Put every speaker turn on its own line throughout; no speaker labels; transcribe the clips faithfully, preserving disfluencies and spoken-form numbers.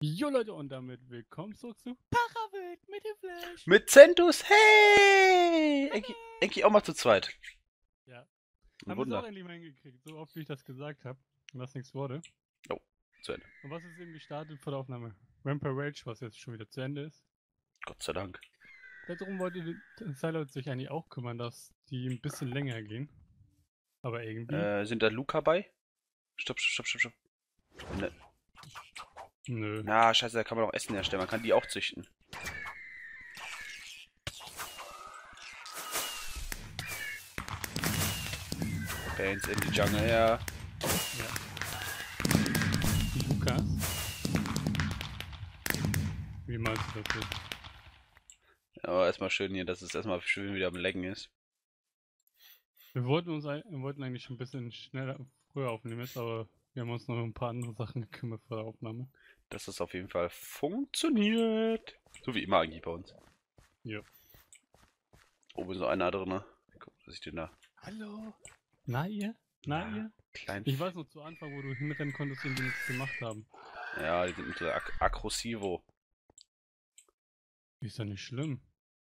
Jo Leute, und damit willkommen zurück zu Parawild mit dem Flash.
Mit Centus, hey! Enki, Enki auch mal zu zweit.
Ja.
Ein
Haben wir es
Wunder.
auch endlich mal hingekriegt, so oft wie ich das gesagt habe. Und was nichts wurde.
Oh, zu Ende.
Und was ist eben gestartet vor der Aufnahme? Vampire Rage, was jetzt schon wieder zu Ende ist.
Gott sei Dank.
Darum wollte Silot sich eigentlich auch kümmern, dass die ein bisschen länger gehen. Aber irgendwie.
Äh, sind da Luca bei? Stopp, stopp, stopp, stopp, stopp. Ne.
Nö.
Na, scheiße, da kann man auch Essen herstellen. Man kann die auch züchten. Bands in die Jungle, ja.
Ja. Die Lukas. Wie meinst du das jetzt?
Aber erstmal schön hier, dass es erstmal schön wieder am Lecken ist.
Wir wollten uns wir wollten eigentlich schon ein bisschen schneller, früher aufnehmen jetzt, aber wir haben uns noch um ein paar andere Sachen gekümmert vor der Aufnahme.
Dass das auf jeden Fall funktioniert. So wie immer eigentlich bei uns.
Ja.
Oben ist so einer drin. Guck, dass ich den da.
Hallo? Na ihr? Na
Ja,
ihr?
Klein.
Ich weiß noch zu Anfang, wo du hinrennen konntest und die nichts gemacht haben.
Ja, die sind mit der Ak Aggressivo.
Ist ja nicht schlimm.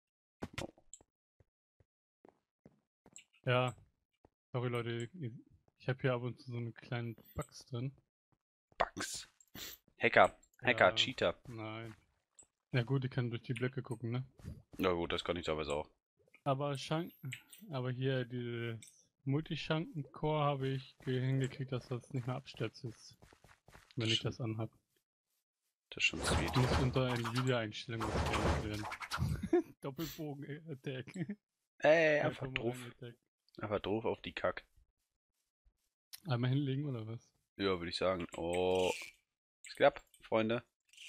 Ja. Sorry Leute, ich habe hier ab und zu so eine kleinen Bugs drin.
Bugs. Hacker. Hacker,
Ja,
Cheater.
Nein. Ja gut, die können durch die Blöcke gucken, ne?
Na gut, das kann ich teilweise auch.
Aber Schank aber hier dieses Multischanken-Core habe ich hingekriegt, dass das nicht mehr abstürzt ist. Wenn ich das anhab.
Das ist schon sweet.
Muss unter Nvidia-Einstellungen geändert werden. Doppelbogen-Attack.
Ey, einfach drauf.
Attack.
Einfach drauf auf die Kack.
Einmal hinlegen oder was?
Ja, würde ich sagen. Oh. Was geht ab, Freunde?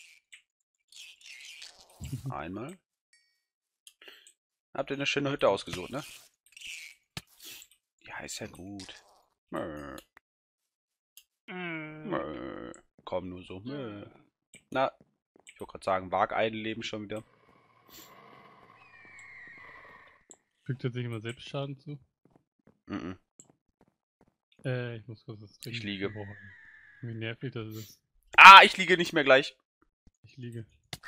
Einmal. Habt ihr eine schöne Hütte ausgesucht, ne? Ja, ist ja gut. Mö. Mö. Komm nur so. Mö. Na, ich wollte gerade sagen, Wageidenleben schon wieder.
Fügt er sich immer selbst Schaden zu?
Mhm.
Äh, ich muss kurz was trinken.
Ich liege.
Boah, wie nervig das ist.
Ah, ich liege nicht mehr gleich.
Ich liege.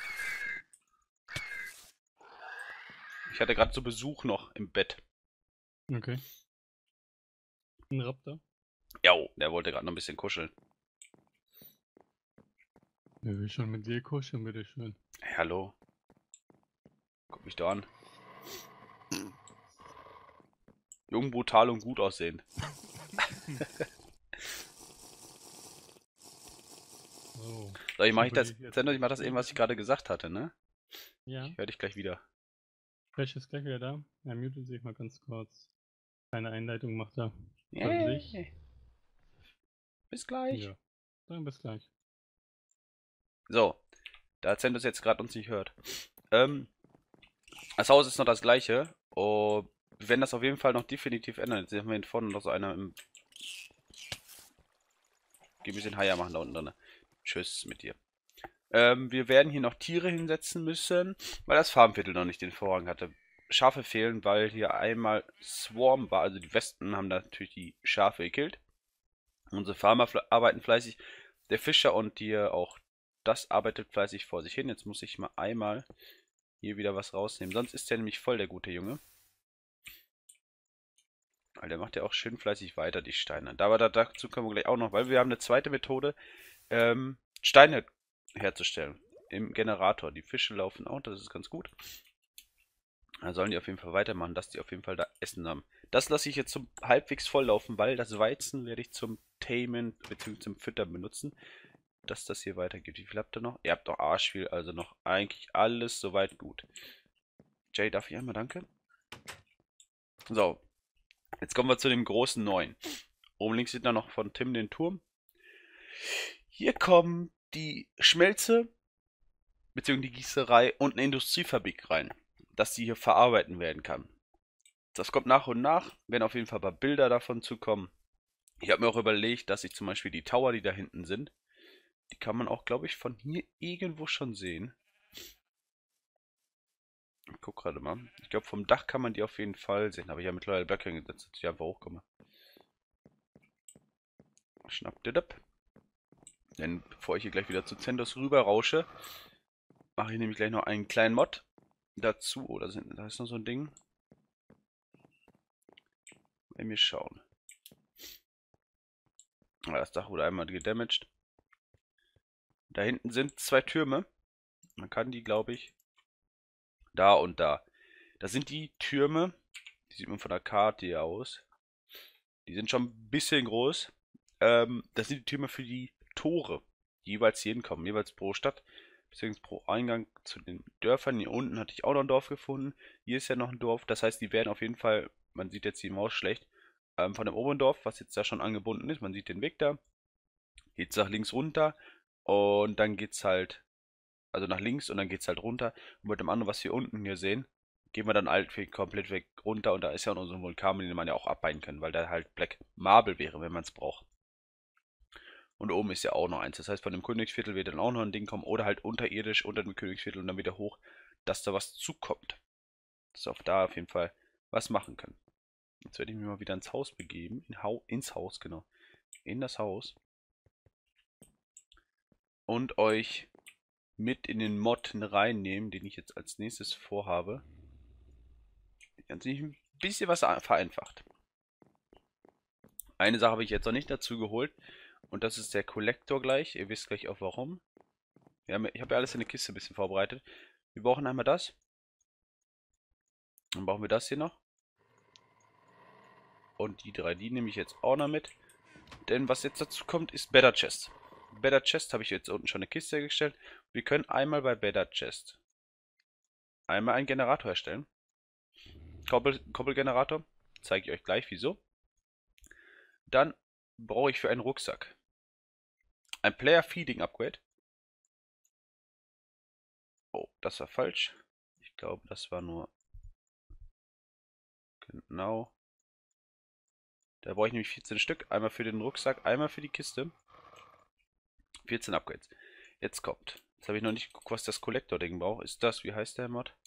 Ich hatte gerade so Besuch noch im Bett.
Okay. Ein Raptor?
Jo, der wollte gerade noch ein bisschen kuscheln.
Wer will schon mit dir kuscheln, bitteschön.
Hey, hallo. Guck mich da an. Jung, brutal und gut aussehend.
So.
So, ich mach ich das,
Jetzt-
Sender, ich mach das eben, was ich gerade gesagt hatte, ne?
Ja,
Ich höre dich gleich wieder.
Flash ist gleich wieder da. Er mutet sich mal ganz kurz. Keine Einleitung macht er.
Yeah.
sich.
Bis gleich.
Ja. Dann bis gleich.
So, da Zentus jetzt gerade uns nicht hört. Ähm, das Haus ist noch das gleiche. Oh, wir werden das auf jeden Fall noch definitiv ändern. Jetzt haben wir hier vorne noch so einer im... Geh ein bisschen Haier machen da unten drin. Tschüss mit dir. Ähm, wir werden hier noch Tiere hinsetzen müssen, weil das Farmviertel noch nicht den Vorrang hatte. Schafe fehlen, weil hier einmal Swarm war, also die Wespen haben da natürlich die Schafe gekillt. Unsere Farmer fle arbeiten fleißig. Der Fischer und hier auch das arbeitet fleißig vor sich hin. Jetzt muss ich mal einmal hier wieder was rausnehmen. Sonst ist der nämlich voll, der gute Junge. Weil der macht ja auch schön fleißig weiter, die Steine. Aber dazu kommen wir gleich auch noch, weil wir haben eine zweite Methode, ähm, Steine herzustellen. Im Generator. Die Fische laufen auch, das ist ganz gut. Da sollen die auf jeden Fall weitermachen, dass die auf jeden Fall da Essen haben. Das lasse ich jetzt zum halbwegs voll laufen, weil das Weizen werde ich zum Tamen bzw. zum Füttern benutzen. Dass das hier weitergeht. Wie viel habt ihr noch? Ihr habt noch Arschviel, also noch eigentlich alles soweit gut. Jay, darf ich einmal danke? So. Jetzt kommen wir zu dem großen neuen. Oben links sieht man noch von Tim den Turm. Hier kommen die Schmelze, beziehungsweise die Gießerei und eine Industriefabrik rein, dass die hier verarbeiten werden kann. Das kommt nach und nach, werden auf jeden Fall ein paar Bilder davon zukommen. Ich habe mir auch überlegt, dass ich zum Beispiel die Tower, die da hinten sind, die kann man auch, glaube ich, von hier irgendwo schon sehen. Ich guck gerade mal. Ich glaube, vom Dach kann man die auf jeden Fall sehen. Habe ich ja mittlerweile Blöcke hingesetzt, dass ich einfach hochkomme. Schnapp dir ab. Denn bevor ich hier gleich wieder zu Zendos rüber rausche, mache ich nämlich gleich noch einen kleinen Mod dazu. Oder oh, da ist noch so ein Ding. Wenn wir schauen. Das Dach wurde einmal gedamaged. Da hinten sind zwei Türme. Man kann die, glaube ich, da und da. Das sind die Türme. Die sieht man von der Karte hier aus. Die sind schon ein bisschen groß. Ähm, das sind die Türme für die Tore, die jeweils hier hinkommen. Jeweils pro Stadt, beziehungsweise pro Eingang zu den Dörfern. Hier unten hatte ich auch noch ein Dorf gefunden. Hier ist ja noch ein Dorf. Das heißt, die werden auf jeden Fall, man sieht jetzt die Maus schlecht, ähm, von dem oberen Dorf, was jetzt da schon angebunden ist. Man sieht den Weg da. Geht es nach links runter. Und dann geht es halt, also nach links und dann geht es halt runter. Und mit dem anderen, was wir unten hier sehen, gehen wir dann halt komplett weg runter. Und da ist ja noch so ein Vulkan, den man ja auch abbauen kann, weil da halt Black Marble wäre, wenn man es braucht. Und oben ist ja auch noch eins. Das heißt, von dem Königsviertel wird dann auch noch ein Ding kommen. Oder halt unterirdisch unter dem Königsviertel und dann wieder hoch, dass da was zukommt. Dass wir auf da auf jeden Fall was machen können. Jetzt werde ich mich mal wieder ins Haus begeben. In Hau ins Haus, genau. In das Haus. Und euch mit in den Mod reinnehmen, den ich jetzt als nächstes vorhabe. Ganz ein bisschen was vereinfacht. Eine Sache habe ich jetzt noch nicht dazu geholt. Und das ist der Kollektor gleich. Ihr wisst gleich auch warum. Ja, ich habe ja alles in der Kiste ein bisschen vorbereitet. Wir brauchen einmal das. Dann brauchen wir das hier noch. Und die drei, die nehme ich jetzt auch noch mit. Denn was jetzt dazu kommt, ist Better Chest. Better Chest habe ich jetzt unten schon eine Kiste hergestellt. Wir können einmal bei Better Chest einmal einen Generator erstellen. Koppel, Koppelgenerator. Zeige ich euch gleich wieso. Dann brauche ich für einen Rucksack ein Player Feeding Upgrade. Oh, das war falsch. Ich glaube, das war nur... Genau. Da brauche ich nämlich vierzehn Stück. Einmal für den Rucksack, einmal für die Kiste. vierzehn Upgrades. Jetzt kommt. Jetzt habe ich noch nicht geguckt, was das Kollektor-Ding braucht. Ist das, wie heißt der Mod?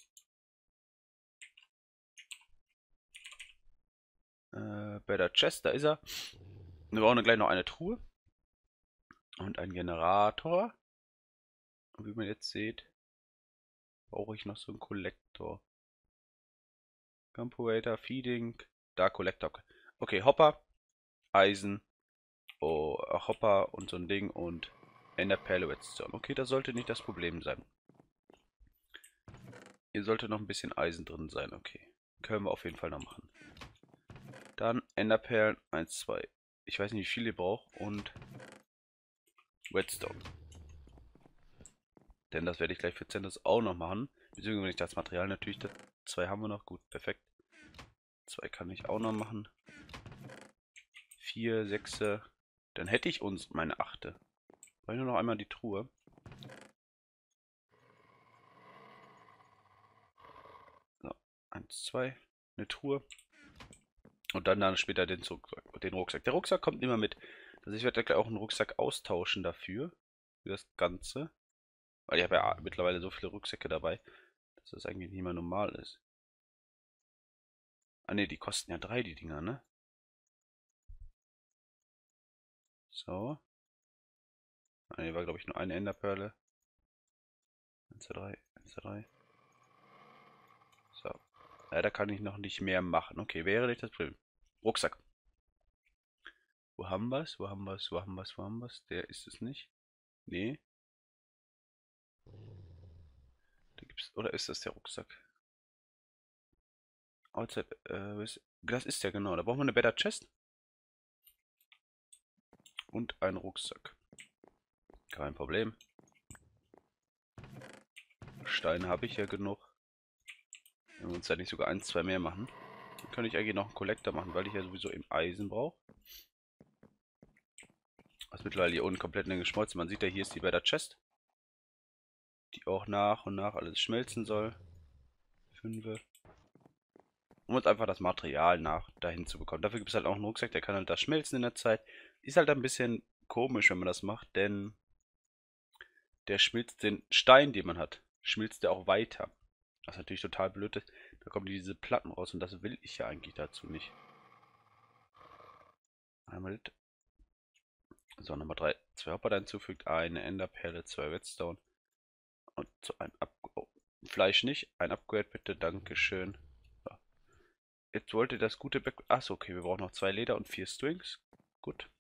Äh, Better Chest, da ist er. Wir brauchen gleich noch eine Truhe. Und einen Generator. Und wie man jetzt sieht, brauche ich noch so einen Kollektor. Comparator, Feeding, da Kollektor. Okay, Hopper, Eisen, oh, Hopper und so ein Ding und Enderperle Redstone. Okay, das sollte nicht das Problem sein. Hier sollte noch ein bisschen Eisen drin sein. Okay, können wir auf jeden Fall noch machen. Dann Enderperlen, eins, zwei. Ich weiß nicht, wie viel ihr braucht. Und Redstone. Denn das werde ich gleich für Zendos auch noch machen. Beziehungsweise wenn ich das Material natürlich... Das, zwei haben wir noch. Gut, perfekt. Zwei kann ich auch noch machen. Vier, sechse. Dann hätte ich uns meine achte. Brauche ich nur noch einmal die Truhe. So, eins, zwei. Eine Truhe. Und dann, dann später den, den Rucksack. Der Rucksack kommt immer mit. Also ich werde gleich auch einen Rucksack austauschen dafür. Für das Ganze. Weil ich habe ja mittlerweile so viele Rucksäcke dabei, dass das eigentlich nicht mehr normal ist. Ah ne, die kosten ja drei, die Dinger, ne? So. Ah ne, war glaube ich nur eine Enderperle. eins, zwei, drei, eins, zwei, drei. So. Ja, da kann ich noch nicht mehr machen. Okay, wäre nicht das Problem. Rucksack. Wo haben wir es? Wo haben wir es? Wo haben wir es? Wo haben wir es? Der ist es nicht. Nee. Da gibt's, oder ist das der Rucksack? Outside, äh, das ist der genau. Da brauchen wir eine Better Chest. Und einen Rucksack. Kein Problem. Steine habe ich ja genug. Wenn wir uns da nicht sogar ein, zwei mehr machen, dann könnte ich eigentlich noch einen Kollektor machen, weil ich ja sowieso eben Eisen brauche. Was mittlerweile hier unten komplett geschmolzen. Man sieht ja, hier ist die Better Chest. Die auch nach und nach alles schmelzen soll. Fünfe. Um uns einfach das Material nach dahin zu bekommen. Dafür gibt es halt auch einen Rucksack, der kann halt das schmelzen in der Zeit. Ist halt ein bisschen komisch, wenn man das macht, denn der schmilzt den Stein, den man hat, schmilzt der auch weiter. Was natürlich total blöd ist. Da kommen diese Platten raus und das will ich ja eigentlich dazu nicht. Einmal So, nochmal drei, zwei Hopper hinzufügt, eine Enderperle, zwei Redstone und so ein Up oh, Fleisch nicht, ein Upgrade bitte, dankeschön. So. Jetzt wollte das gute Back... Achso, okay, wir brauchen noch zwei Leder und vier Strings. Gut.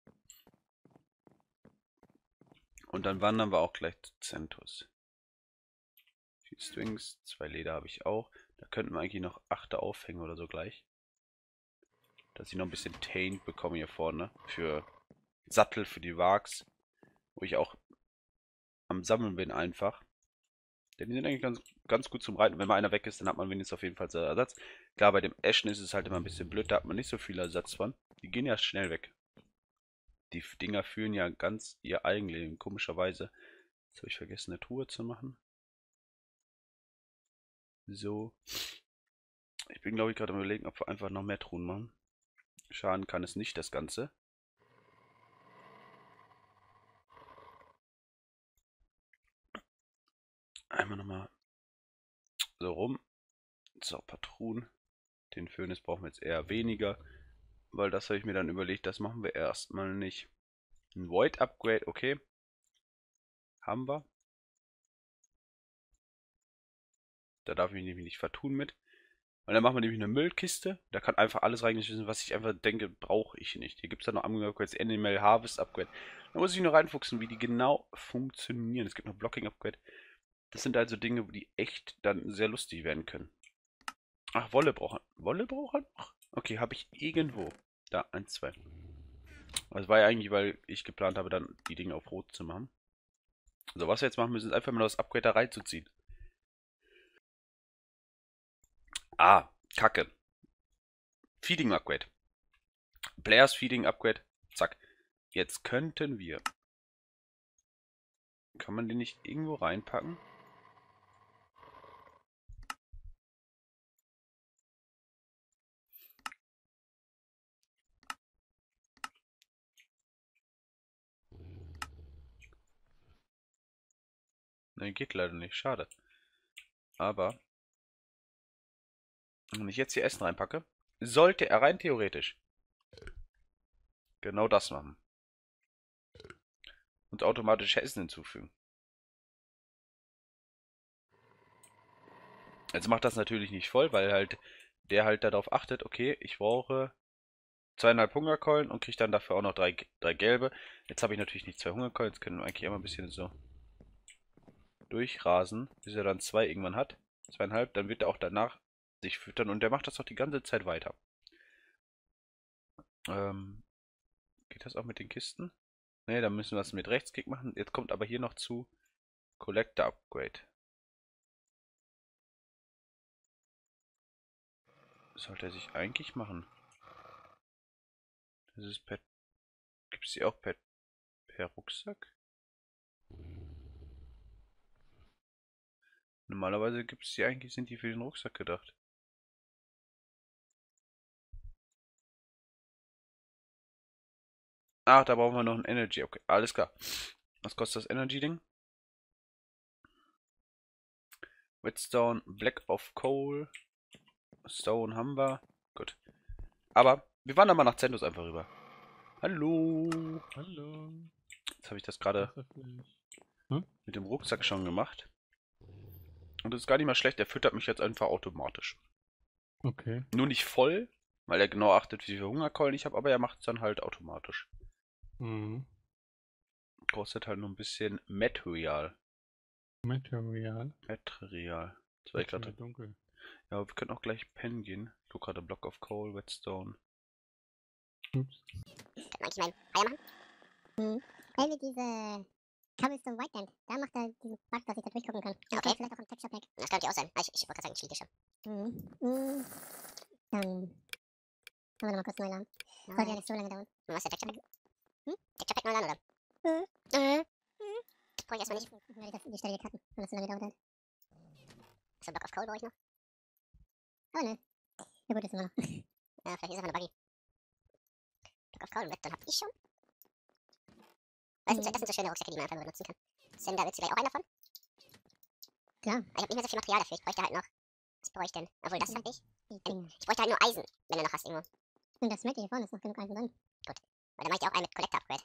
Und dann wandern wir auch gleich zu Zentus. Vier Strings, zwei Leder habe ich auch. Da könnten wir eigentlich noch achte aufhängen oder so gleich. Dass ich noch ein bisschen Taint bekomme hier vorne. Für Sattel, für die Wags. Wo ich auch am Sammeln bin einfach. Denn die sind eigentlich ganz, ganz gut zum Reiten. Wenn mal einer weg ist, dann hat man wenigstens auf jeden Fall Ersatz. Klar, bei dem Ashen ist es halt immer ein bisschen blöd. Da hat man nicht so viel Ersatz von. Die gehen ja schnell weg. Die Dinger fühlen ja ganz ihr Eigenleben, komischerweise. Jetzt habe ich vergessen, eine Truhe zu machen. So. Ich bin, glaube ich, gerade am Überlegen, ob wir einfach noch mehr Truhen machen. Schaden kann es nicht, das Ganze. Einmal nochmal so rum. So, ein paar Truhen. Den Phönix brauchen wir jetzt eher weniger. Weil das habe ich mir dann überlegt, das machen wir erstmal nicht. Ein Void Upgrade, okay. Haben wir. Da darf ich mich nämlich nicht vertun mit. Und dann machen wir nämlich eine Müllkiste. Da kann einfach alles reingeschmissen, was ich einfach denke, brauche ich nicht. Hier gibt es dann noch Upgrades, Animal Harvest Upgrade. Da muss ich noch reinfuchsen, wie die genau funktionieren. Es gibt noch Blocking Upgrade. Das sind also Dinge, die echt dann sehr lustig werden können. Ach, Wolle brauchen. Wolle brauchen? Ach, okay, habe ich irgendwo. Da, eins, zwei. Das war ja eigentlich, weil ich geplant habe, dann die Dinge auf Rot zu machen. So, was wir jetzt machen müssen, ist einfach mal das Upgrade da reinzuziehen. Ah, Kacke. Feeding Upgrade. Players Feeding Upgrade. Zack. Jetzt könnten wir... Kann man den nicht irgendwo reinpacken? Nein, geht leider nicht. Schade. Aber... Wenn ich jetzt hier Essen reinpacke, sollte er rein theoretisch genau das machen. Und automatisch Essen hinzufügen. Jetzt macht das natürlich nicht voll, weil halt der halt darauf achtet, okay, ich brauche zweieinhalb Hungerkeulen und kriege dann dafür auch noch drei, drei gelbe. Jetzt habe ich natürlich nicht zwei Hungerkeulen, jetzt können wir eigentlich immer ein bisschen so durchrasen, bis er dann zwei irgendwann hat. Zweieinhalb, dann wird er auch danach sich füttern und der macht das auch die ganze Zeit weiter. Ähm, geht das auch mit den Kisten? Ne, dann müssen wir es mit Rechtsklick machen. Jetzt kommt aber hier noch zu Collector Upgrade. Das sollte er sich eigentlich machen. Das ist per... Gibt es die auch per, per Rucksack? Normalerweise gibt es die eigentlich, sind die für den Rucksack gedacht. Ach, da brauchen wir noch ein Energy. Okay, alles klar. Was kostet das Energy-Ding? Redstone, Black of Coal. Stone haben wir. Gut. Aber wir wandern mal nach Zentus einfach rüber. Hallo.
Hallo.
Jetzt habe ich das gerade
hm?
mit dem Rucksack schon gemacht. Und das ist gar nicht mal schlecht. Der füttert mich jetzt einfach automatisch.
Okay.
Nur nicht voll, weil er genau achtet, wie viel Hungerkeulen ich habe, aber er macht es dann halt automatisch.
Mhm.
Kostet halt nur ein bisschen Material.
Material.
Material. Das war ich gerade
dunkel.
Ja, wir können auch gleich pennen gehen. Ich gucke gerade Block of Coal, Redstone.
Ups.
Kann man eigentlich mal Eier machen? Hm. Wenn wir diese Cobblestone Whiteland, da macht er diesen Bug, dass ich da durchgucken kann. Das okay. Vielleicht auch ein Texture Pack. Das könnte ja auch sein. Ich, ich wollte gerade sagen, ich liege schon. Mhm. Mhm. Dann haben wir nochmal kurz neu laden. Sollte ja nicht so lange dauern. Und was ist der Texture Pack? Hm? Texture Pack neu laden, oder? Mhm. Mhm. Mhm. Brauche ich erstmal nicht. Weil ich die Stelle cutten, wenn das so lange dauert hat. So, Block of Coal brauche ich noch. Oh ne. Ja gut, ist immer noch. Ja, vielleicht ist einfach eine Buggy. Block of Coal und Redstone hab ich schon. Das sind, so, das sind so schöne Rucksäcke, die man einfach so benutzen kann. Cinder, willst du gleich auch einen davon? Klar. Ich hab nicht mehr so viel Material dafür. Ich bräuchte halt noch... Was brauche ich denn? Obwohl, das halt nicht. Ich bräuchte halt nur Eisen, wenn du noch hast irgendwo. Und das Smelter hier vorne ist noch genug Eisen drin. Gut. Weil dann mache ich dir auch einen mit Collector Upgrade.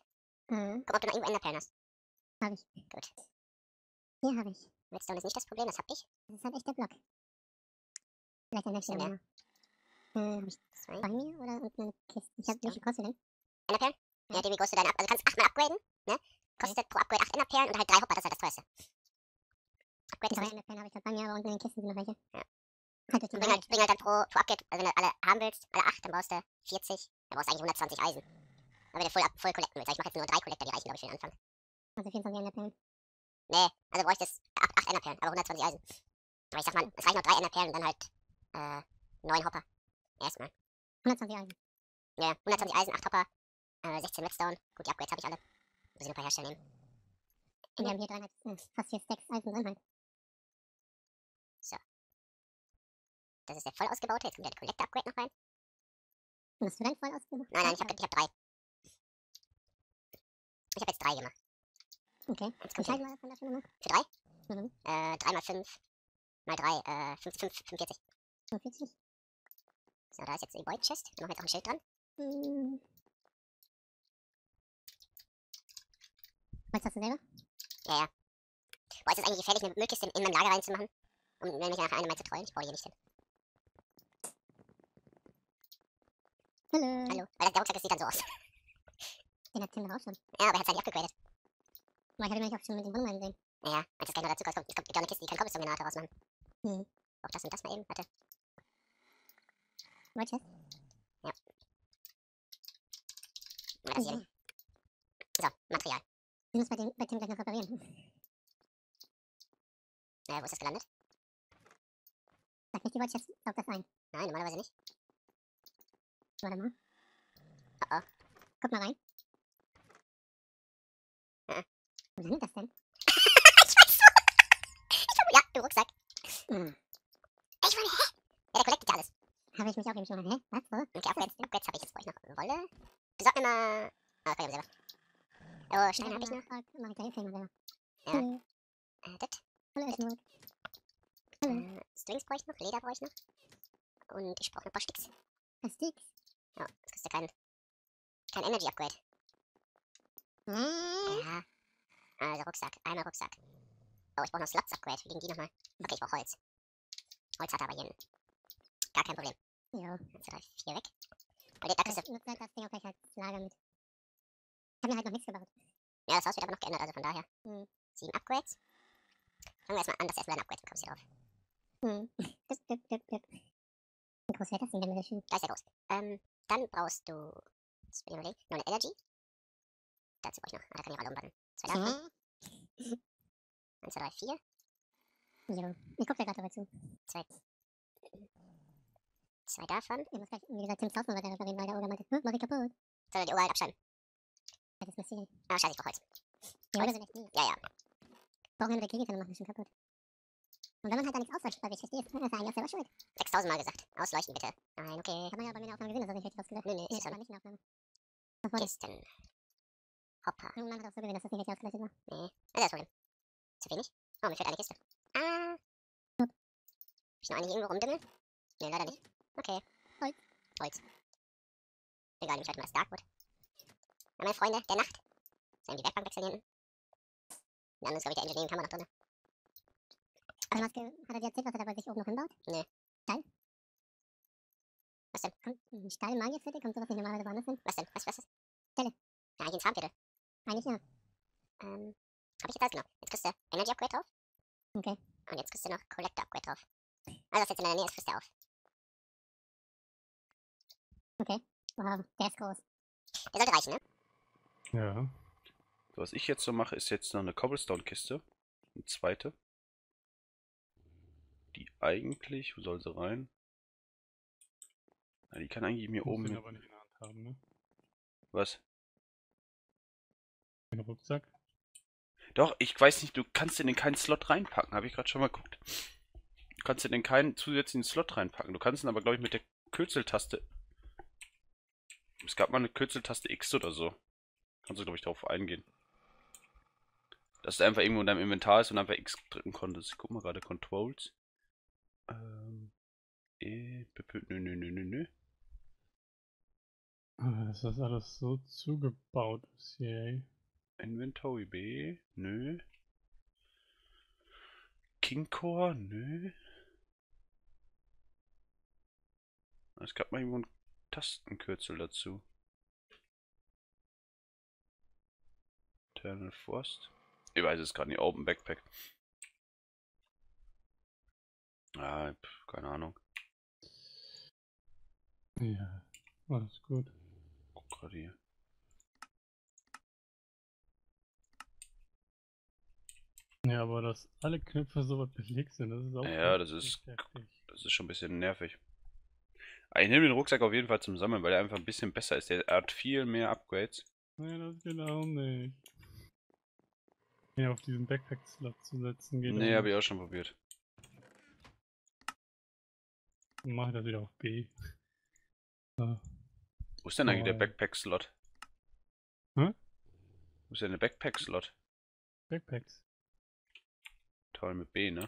Mhm. Guck, ob du noch irgendwo Enderperlen hast. Hab ich. Gut. Hier habe ich. Redstone ist nicht das Problem, das hab ich. Das ist halt echt der Block. Vielleicht ein Häppchen mehr. Äh, hab ich zwei bei mir oder unten eine Kiste? Ich hab nicht gekostet, denn? Enderperlen? Ja, dem wie groß du deine Up... Also du kannst achtmal upgraden, ne? Kostet okay. Pro Upgrade acht Enderperlen und halt drei Hopper, das ist halt das teuerste. Upgrade drei Enderperlen habe ich halt bei mir, aber unten in den Kisten sind noch welche. Ja. Halt durch den bring, halt, bring halt dann pro, pro Upgrade, also wenn du alle haben willst, alle acht, dann brauchst du vierzig, dann brauchst du eigentlich hundertzwanzig Eisen. Aber wenn du voll, voll collecten willst, ich mache jetzt nur drei Collector, die reichen glaube ich für den Anfang. Also vierundzwanzig Enderperlen? Nee, also bräuchtest acht Enderperlen, aber hundertzwanzig Eisen. Aber ich sag mal, es reichen noch drei Enderperlen und dann halt, äh, neun Hopper. Erstmal. hundertzwanzig Eisen? Ja, hundertzwanzig Eisen, acht Hopper, äh, sechzehn Redstone. Gut, die Upgrades habe ich alle. Muss ich nur ein paar herstellen nehmen. Und wir haben hier dreieinhalb, äh, fast vier Stacks Eisen drin halt. So. Das ist der voll ausgebaute, jetzt kommt der Collector Upgrade noch rein. Und hast du denn voll ausgebaut? Nein, nein, ich hab, ich hab drei. Ich hab jetzt drei gemacht. Okay. Jetzt kommt mal von der Firma. Für drei? Mhm. Äh, drei mal fünf. Mal drei, äh, fünf, fünf, fünfundvierzig. fünfundvierzig? So, da ist jetzt die Void Chest. Da machen wir jetzt auch ein Schild dran. Mhm. Holz hast du selber? Ja, ja. Boah, ist es eigentlich gefährlich, eine Müllkiste in, in mein Lager reinzumachen? Um mich nachher eine mal zu trollen? Ich brauche hier nicht hin. Hallo. Hallo. Weil der Rucksack sieht dann so aus. Den hat Tim doch auch schon. Ja, aber er hat halt nicht abgegradet. Aber ich hab ihn eigentlich auch schon mit den Wohnungen gesehen. Ja, ja. Als das gleich noch dazu kommt, es kommt eine Kiste, die kann Cobblestone-Generator rausmachen. Hm. Auch das und das mal eben, warte. Void Chest? Ja. Mal das hier. So, Material. Ich muss bei, den, bei Tim gleich noch reparieren. Äh, wo ist das gelandet? Sag nicht, die Void Chest saugt das ein. Nein, normalerweise nicht. Warte mal. Oh oh. Guck mal rein. Ja. Wo landet das denn? Ich weiß so. Ich hab, ja, du Rucksack. Hm. Ich meine, hä? Ja, der collectet ja alles. Habe ich mich auch eben schon mal, hä? Was? Wo? Okay, Upgrades, Upgrades habe ich jetzt, brauche ich noch Wolle. Besorg mir mal... Ah, das kann ich aber selber. Oh, Stein habe ich noch. Mach ich gleich selber. Ja. Hallo. Äh, das. Hallo, Eschenburg. Hallo. Äh, Strings brauche ich noch, Leder brauche ich noch. Und ich brauche noch ein paar Sticks. Ein Sticks? Ja, das kriegst du kein... kein Energy-Upgrade. Hm? Ja. Also Rucksack, einmal Rucksack. Oh, ich brauche noch Slots-Upgrade. Wie ging die nochmal? Okay, ich brauche Holz. Holz hat aber hier gar kein Problem. Ja. eins, zwei, drei, vier weg. Und da kriegst du... Ich nutze das Ding auch gleich als Lager mit. Ich hab mir halt noch nichts gebaut. Ja, das Haus wird aber noch geändert, also von daher. Hm. Sieben Upgrades. Fangen wir erstmal an, dass du erstmal deine Upgrades bekommst hier drauf. Hm. Dip, dip, dip, dip. Wie groß wird das Ding denn wieder schön? Da ist ja groß. Ähm, dann brauchst du... Das bin ich überlegen. Noch eine Energy. Dazu brauche ich noch... Ah, da kann ich auch alle umbauen. Zwei davon. eins, zwei, drei, vier. Jo. Ich guck da gerade dabei zu. Zwei. Zwei davon. Ich muss gleich, wie gesagt, Tims Haus mal weiter reparieren, weil der Oger meinte, hm, mach ich kaputt. Soll er die Oger halt abschneiden? Ja, das ist massiv. Ah, scheiße, ich brauch Holz. Die Oger sind echt mies. Ja, ja. Brauchen wir mit der Kriegerkanne machen, ist schon kaputt. Und wenn man halt da nichts ausleuchtet, weil ich verstehe, ist das eigentlich auch selber schuld. sechstausend Mal gesagt. Ausleuchten bitte. Nein, okay. Hat man ja bei mir in der Aufnahme gesehen, dass das nicht richtig ausgeleuchtet ist. Nee, nee, ist aber nicht in der Aufnahme. Was war das? Kisten. Hopper. Irgendwann hat auch so gesehen, dass das nicht richtig ausgeleuchtet war. Nee. Das ist das Problem. Zu wenig? Oh, mir fehlt eine Kiste. Ah. Hab ich noch eine hier irgendwo rumdimmeln? Nee, leider nicht. Okay. Holz. Holz. Egal, nehme ich heute mal das Darkwood. Ja, meine Freunde, der Nacht. Sollen die Werkbank wechseln hinten? Dann ist, glaube ich, der Engineering-Kammer noch drin. Also, Maske, hat er dir erzählt, was er da bei sich oben noch hinbaut? Nee. Stein? Was denn? Kommt ein Stein Magier für dich? Kommt sowas nicht normalerweise woanders hin? Was denn? Was, was ist? Stelle. Ja, eigentlich ins Farmviertel. Eigentlich ja. Ähm, hab ich jetzt alles genau. Jetzt kriegst du Energy Upgrade drauf. Okay. Und jetzt kriegst du noch Collector Upgrade drauf. Also, was jetzt in deiner Nähe ist, kriegst du auf. Okay. Wow, der ist groß. Der sollte reichen, ne?
Ja.
So, was ich jetzt so mache, ist jetzt noch eine Cobblestone-Kiste. Eine zweite. Die eigentlich, wo soll sie rein? Ja, die kann eigentlich mir oben...
Den aber nicht in der Hand haben, ne?
Was?
Den Rucksack?
Doch, ich weiß nicht, du kannst den in keinen Slot reinpacken. Habe ich gerade schon mal geguckt. Du kannst den in keinen zusätzlichen Slot reinpacken. Du kannst ihn aber, glaube ich, mit der Kürzeltaste... Es gab mal eine Kürzeltaste X oder so. Kannst du, glaube ich, darauf eingehen. Dass es einfach irgendwo in deinem Inventar ist und einfach X drücken konntest. Ich guck mal gerade Controls. Ähm... E... Nö, nö, nö, nö, nö.
Dass das alles so zugebaut ist hier, ey.
Inventory B? Nö. King Core? Nö. Es gab mal irgendwo ein Tastenkürzel dazu. Eternal Frost? Ich weiß es gerade nicht. Open Backpack. Ah, pf, keine Ahnung.
Ja, alles gut.
Guck gerade hier.
Ja, aber dass alle Knöpfe so weit belegt sind, das ist auch
Ja, das
echt
ist,
heftig.
das ist schon ein bisschen nervig. Aber ich nehme den Rucksack auf jeden Fall zum Sammeln, weil er einfach ein bisschen besser ist. Der hat viel mehr Upgrades.
Nee, das geht auch nicht. Ja, auf diesen Backpack-Slot zu setzen geht
Nee,
auch
habe
nicht.
ich auch schon probiert.
Dann mach ich das wieder auf B. So.
Wo ist denn eigentlich der
Oh.
Backpack-Slot?
Hä?
Wo ist denn der Backpack-Slot?
Backpacks.
Toll, mit B, ne?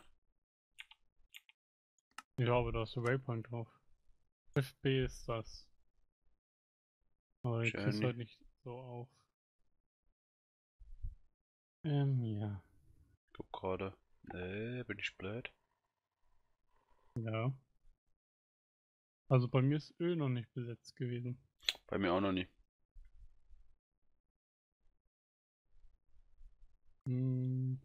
Ja, aber da ist der Waypoint drauf. F B ist das. Aber ich krieg's
Journey.
halt nicht so auf. Ähm, ja.
Guck gerade. Äh, bin ich blöd?
Ja. Also bei mir ist Öl noch nicht besetzt gewesen.
Bei mir auch noch nie.
Hm,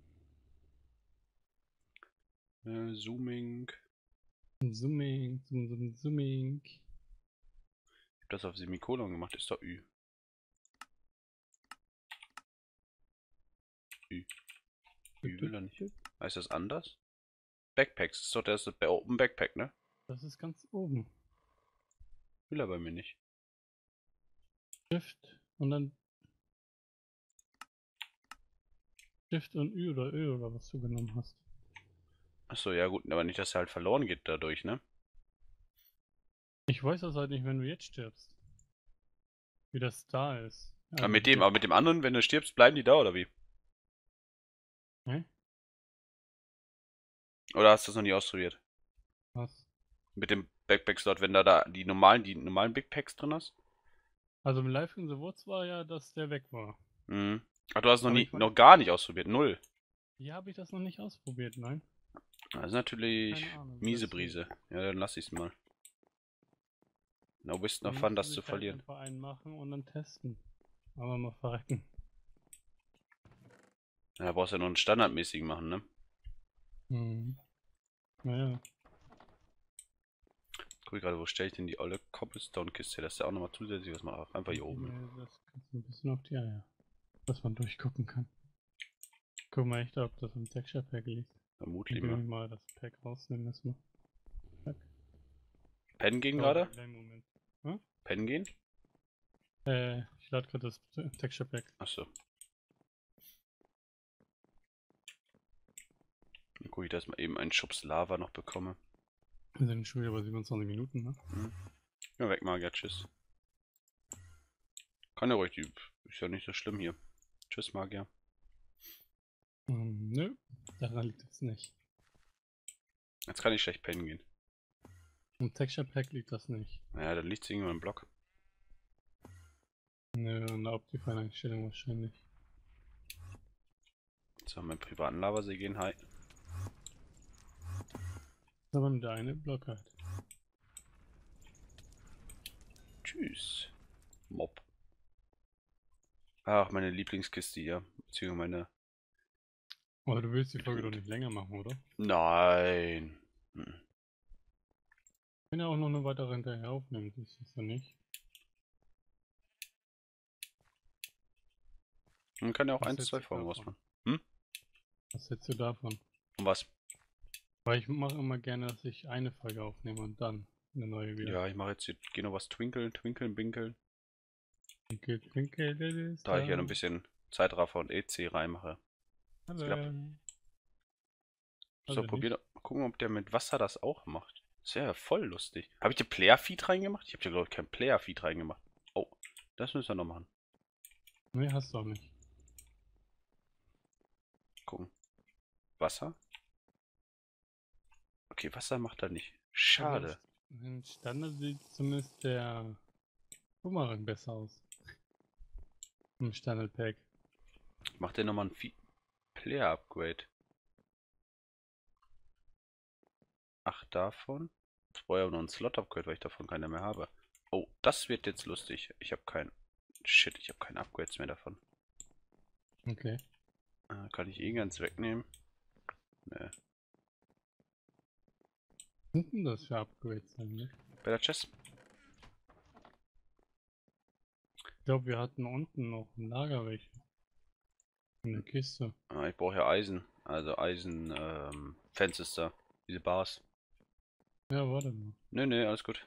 Äh, Zooming.
Zooming, zoom, zoom, zooming.
Ich hab das auf Semikolon gemacht, ist doch Ü. Ü. Ü will er nicht. Heißt das anders? Backpacks, ist doch der erste Open Backpack, ne?
Das ist ganz oben.
Will er bei mir nicht.
Shift und dann Shift und Ü oder Ö oder was du genommen hast.
Achso, ja gut, aber nicht, dass er halt verloren geht dadurch, ne?
Ich weiß das halt nicht, wenn du jetzt stirbst. Wie das da ist.
Aber mit dem, aber mit dem anderen, wenn du stirbst, bleiben die da, oder wie?
Hä?
Oder hast du das noch nie ausprobiert?
Was?
Mit dem Backpack-Slot, wenn da, da die normalen, die normalen Big Packs drin hast?
Also im Live in the Woods war ja, dass der weg war.
Mhm. Ach, du hast noch
Aber
nie,
ich mein-
noch gar nicht ausprobiert, null.
Hier habe ich das noch nicht ausprobiert, nein.
Das ist natürlich
Keine Ahnung,
miese
deswegen.
Brise. Ja, dann lass ich's mal. No waste, no
Dann
fun, das
müsste
zu
ich halt
verlieren.
einfach einen machen und dann testen. Aber mal verrecken.
Ja, da brauchst du ja nur einen standardmäßigen machen, ne?
Mhm. Naja.
Guck ich gerade, wo stelle ich denn die olle Cobblestone-Kiste? Das ist ja auch nochmal zusätzlich was machen. Einfach hier oben.
Nee, das kannst du ein bisschen auf die Eier. Dass man durchgucken kann. Guck mal echt, ob das im Texture Pack liegt.
Vermutlich
Ich will
mal.
mal das Pack rausnehmen erstmal.
Pennen gehen
Dauert
gerade?
einen kleinen Moment.
Pennen gehen?
Äh, ich lade gerade das Texture Pack.
Achso. Dann gucke ich, dass ich mal eben einen Schubs Lava noch bekomme.
Wir sind schon wieder bei siebenundzwanzig Minuten, ne?
Mhm. Ja, weg, Magier, tschüss. Kann ja ruhig, die ist ja nicht so schlimm hier. Tschüss, Magier.
Ähm, nö, daran liegt es nicht.
Jetzt kann ich schlecht pennen gehen.
Im Texture Pack liegt das nicht.
Naja, dann liegt es irgendwo im Block.
Nö, an der Optifine-Einstellung wahrscheinlich.
Jetzt haben wir einen privaten Lavasee gehen. Hi.
Das ist aber nur der eine Block halt.
Tschüss. Mob. Ach, meine Lieblingskiste hier. Beziehungsweise meine...
Aber du willst die Folge doch nicht länger machen, oder?
Nein. Hm.
Ich kann ja auch noch eine weitere hinterher aufnehmen, das ist ja nicht.
Man kann ja auch
Was
eins,
hältst
zwei
du
Folgen
davon?
rausmachen.
Was hältst du davon?
Und was?
Weil ich mache immer gerne, dass ich eine Folge aufnehme und dann eine neue wieder.
Ja, ich mache jetzt hier, geh noch was twinkeln, twinkeln, binkeln.
Twinkle, twinkle, little
Da ich ja noch ein
star.
bisschen Zeitraffer und E C reinmache.
Hallo.
So,
Also
probier
nicht.
doch. Mal gucken, ob der mit Wasser das auch macht. Das wäre ja voll lustig. Habe ich den Player-Feed reingemacht? Ich habe ja, glaube ich, kein Player-Feed reingemacht. Oh, das müssen wir noch machen.
Nee, hast du auch nicht.
Gucken. Wasser? Okay, Wasser macht er nicht. Schade.
Also im Standard sieht zumindest der Boomerang besser aus. Im Standard Pack.
Ich mach dir nochmal ein Player-Upgrade. Ach, davon? Ich brauche ja noch ein Slot-Upgrade, weil ich davon keine mehr habe. Oh, das wird jetzt lustig. Ich habe kein... Shit, ich habe keine Upgrades mehr davon.
Okay.
Äh, kann ich eh ganz wegnehmen? Ne.
Was sind denn das für Upgrades eigentlich?
Bei der Chest.
Ich glaube, wir hatten unten noch ein Lager welche. In der Kiste.
Ah, ich brauche ja Eisen. Also Eisen, ähm, Fences da. Diese Bars.
Ja, warte mal.
Nö, nö, alles gut.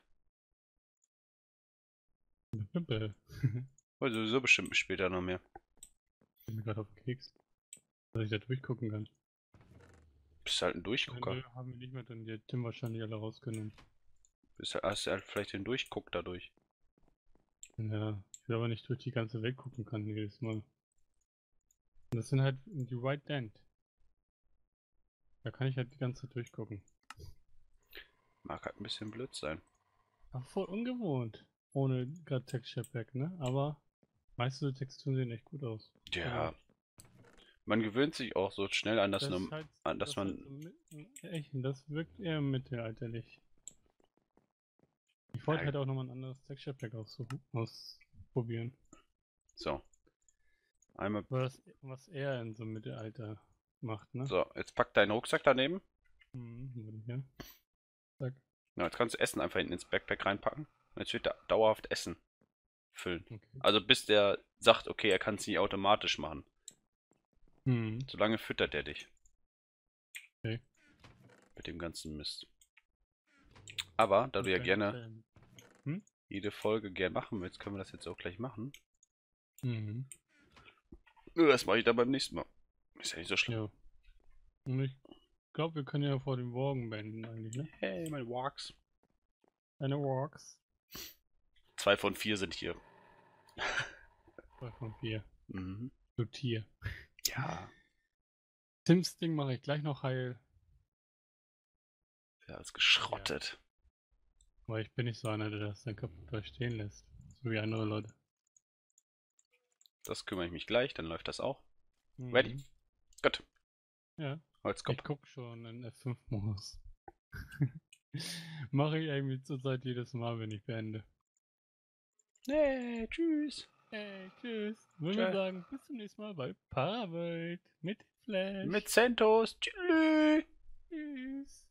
Eine Pippe.
Weil sowieso bestimmt später noch mehr.
Ich bin gerade auf den Keks. Dass ich da durchgucken kann.
Bist halt ein Durchgucker.
Nö, haben wir nicht mehr, dann die Tim wahrscheinlich alle rausgenommen.
Bist halt, hast du halt vielleicht den Durchguck dadurch.
Ja, ich will aber nicht durch die ganze Welt gucken kann jedes Mal. Und das sind halt die White Dent. Da kann ich halt die ganze Zeit durchgucken.
Mag halt ein bisschen blöd sein.
Ach, voll ungewohnt. Ohne gerade Texture Pack, ne? Aber meiste Texturen sehen echt gut aus.
Ja. Man gewöhnt sich auch so schnell an das,
Das,
Num
ist halt,
an das
das
man.
halt so mit, echt, das wirkt eher mittelalterlich. Ich wollte
Ja.
halt auch nochmal ein anderes Texture Pack aussuchen, ausprobieren.
So. Einmal.
Was, was er in so einem Mittelalter macht, ne?
So, jetzt pack deinen Rucksack daneben.
Mhm, würde ich, ja. Zack.
Ja, jetzt kannst du Essen einfach hinten ins Backpack reinpacken. Und jetzt wird er dauerhaft Essen füllen.
Okay.
Also bis der sagt, okay, er kann es nicht automatisch machen.
Mhm.
Solange füttert er dich.
Okay.
Mit dem ganzen Mist. Aber, da du ja
Okay,
gerne
Hm?
jede Folge gern machen willst, können wir das jetzt auch gleich machen.
Mhm.
Nur das mache ich dann beim nächsten Mal. Ist ja nicht so schlimm.
Ja. Und ich glaube, wir können ja vor dem Morgen beenden eigentlich, ne?
Hey, meine Walks.
Deine Walks.
Zwei von vier sind hier.
Zwei von vier.
Mhm.
Du Tier.
Ja.
Tims Ding mache ich gleich noch heil.
Ja, alles geschrottet.
Weil ich bin nicht so einer, der das dann kaputt da stehen lässt. So wie andere Leute.
Das kümmere ich mich gleich, dann läuft das auch.
Mhm.
Ready? Gut.
Ja.
Holzkopf.
Ich guck schon in F fünf Modus. Mache ich irgendwie zurzeit jedes Mal, wenn ich beende.
Nee, tschüss.
Hey, tschüss. Wollen
Tschö.
wir sagen, bis zum nächsten Mal bei Parawelt mit Flash.
Mit Centos. Tschüss.
Tschüss.